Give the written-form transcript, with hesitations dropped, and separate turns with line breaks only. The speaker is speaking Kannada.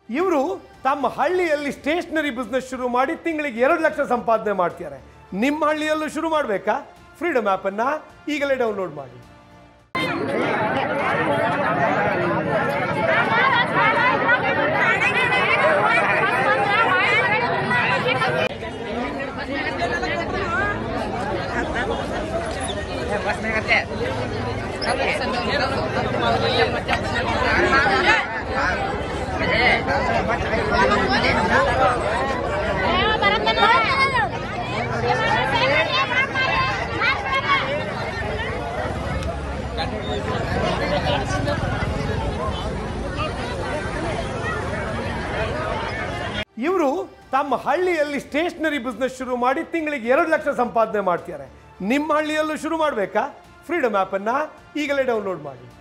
ಇವರು ತಮ್ಮ ಹಳ್ಳಿಯಲ್ಲಿ ಸ್ಟೇಷನರಿ ಬಿಸ್ನೆಸ್ ಶುರು ಮಾಡಿ ತಿಂಗಳಿಗೆ 2 ಲಕ್ಷ ಸಂಪಾದನೆ ಮಾಡ್ತಾರೆ. ನಿಮ್ಮ ಹಳ್ಳಿಯಲ್ಲೂ ಶುರು ಮಾಡಬೇಕಾ? ಫ್ರೀಡಮ್ ಆ್ಯಪನ್ನು ಈಗಲೇ ಡೌನ್ಲೋಡ್ ಮಾಡಿ. ಇವರು ತಮ್ಮ ಹಳ್ಳಿಯಲ್ಲಿ ಸ್ಟೇಷನರಿ ಬಿಸ್ನೆಸ್ ಶುರು ಮಾಡಿ ತಿಂಗಳಿಗೆ 2 ಲಕ್ಷ ಸಂಪಾದನೆ ಮಾಡ್ತಾರೆ. ನಿಮ್ಮ ಹಳ್ಳಿಯಲ್ಲೂ ಶುರು ಮಾಡಬೇಕಾ? ಫ್ರೀಡಮ್ ಆ್ಯಪನ್ನು ಈಗಲೇ ಡೌನ್ಲೋಡ್ ಮಾಡಿ.